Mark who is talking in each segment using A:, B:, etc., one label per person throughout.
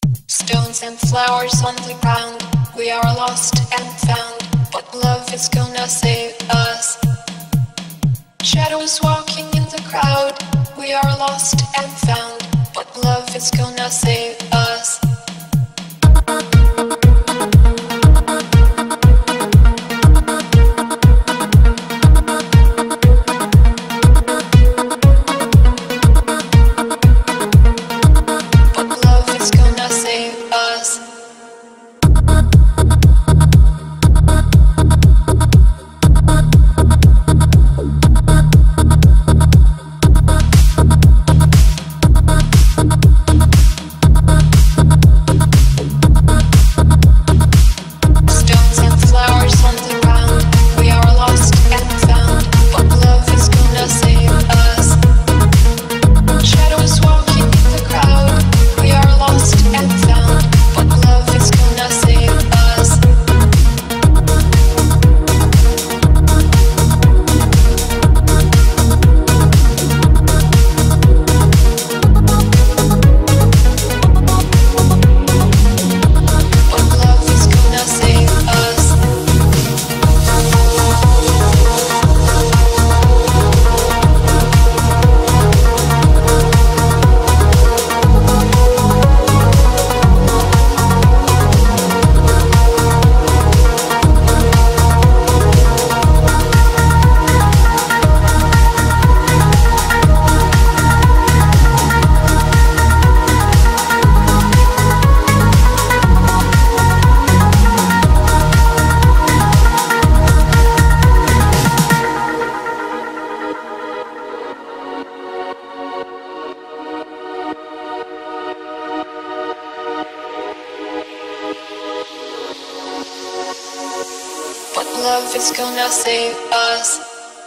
A: Stones and flowers on the ground, we are lost and found, but love is gonna save us. Shadows walking in the crowd, we are lost and found, but love is gonna save us. Love is gonna save us.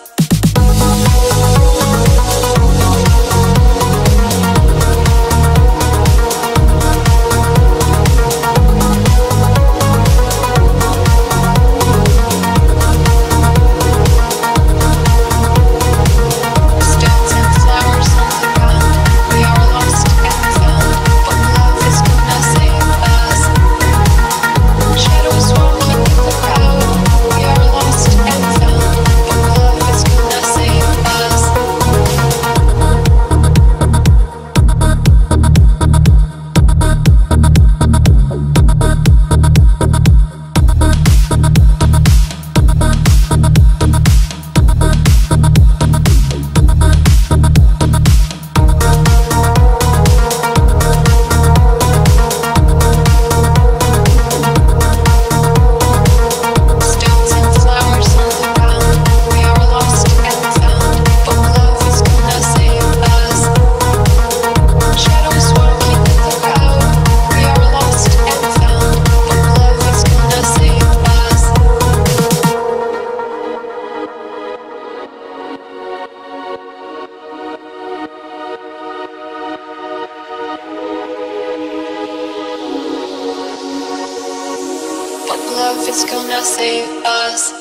A: Love is gonna save us.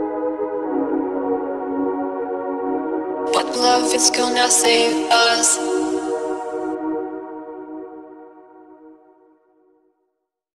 A: Love is gonna save us.